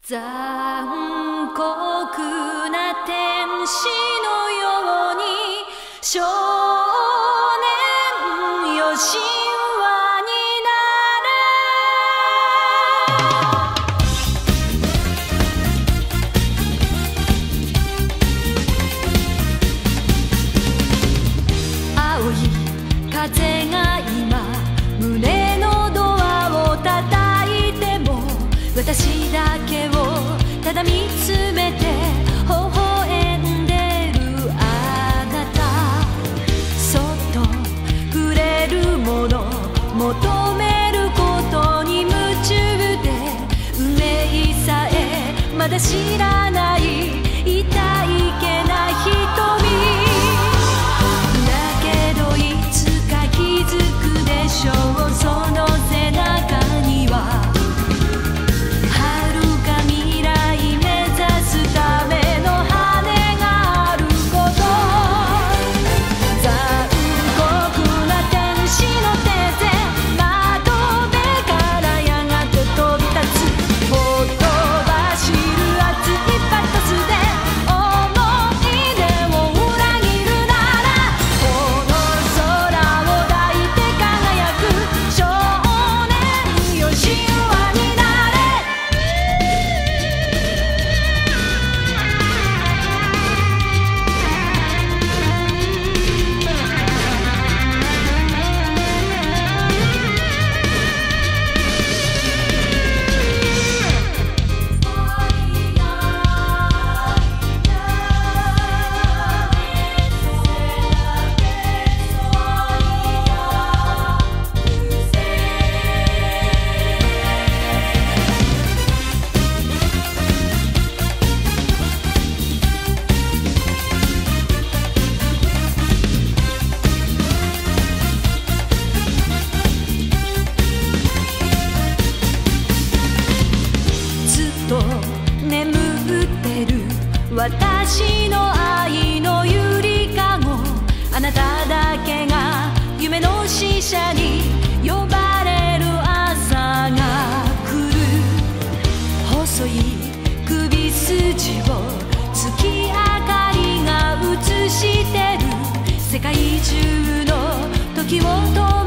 残酷な天使のように少年よ神話になれ青い風が今胸のドアを叩いても私だけをただ見つめて微笑んでるあなたそっと触れるもの求めることに夢中で運命さえまだ知らない痛いけな瞳だけどいつか気づくでしょうその背中には眠ってる私の愛のゆりかごあなただけが夢の使者に呼ばれる朝が来る細い首筋を月明かりが映してる世界中の時を止め